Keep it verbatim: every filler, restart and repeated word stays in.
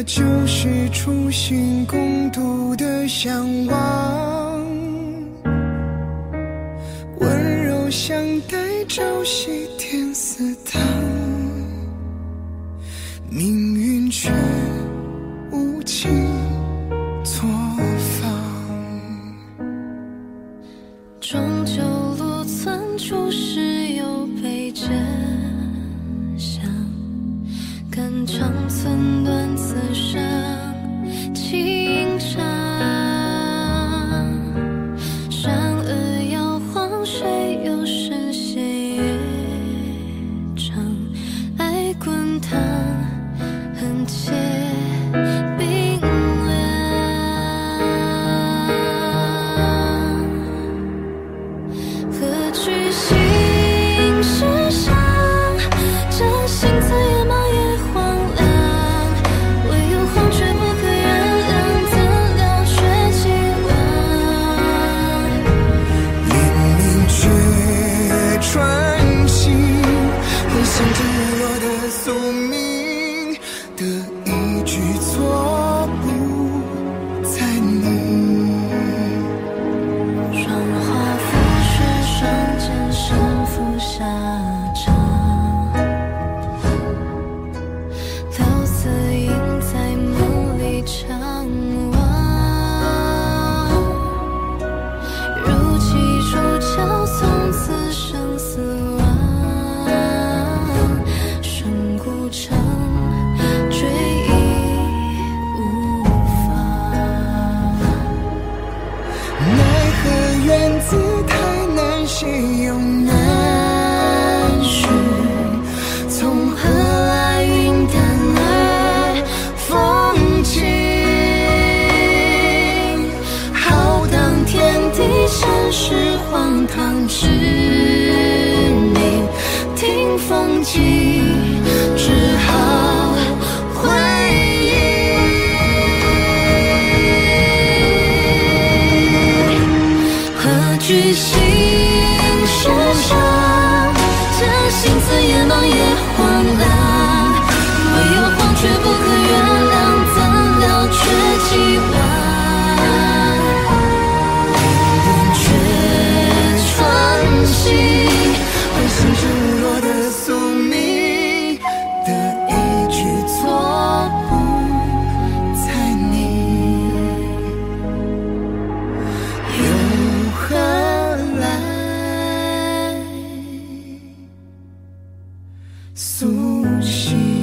就是初心共度的向往，温柔相待，朝夕添丝汤，命运却无情作坊。 终究路寸，出世有悲真相，肝肠寸断，此生情长。善恶摇晃，谁又深陷乐章？爱滚烫，恨切冰凉。何惧心事上，这心字也忙也荒凉。唯有黄却不可原谅，怎料却既往。 黎明却穿行，回想着日落的宿命的一句错不在你。 霜花浮雪，双剑身负下场。留字印在梦里长望。如期出鞘，从此生死忘。生孤城，追忆无妨。 奈何缘字太难写又难续，从何来云淡而风轻？浩荡天地，现实荒唐之名，听风景，只好回忆。何惧心事上，这心字也忙也荒凉。唯有黄却不可原谅，怎料却既往。却穿行，回想着日落的宿命的一句错不在你，又何来苏醒？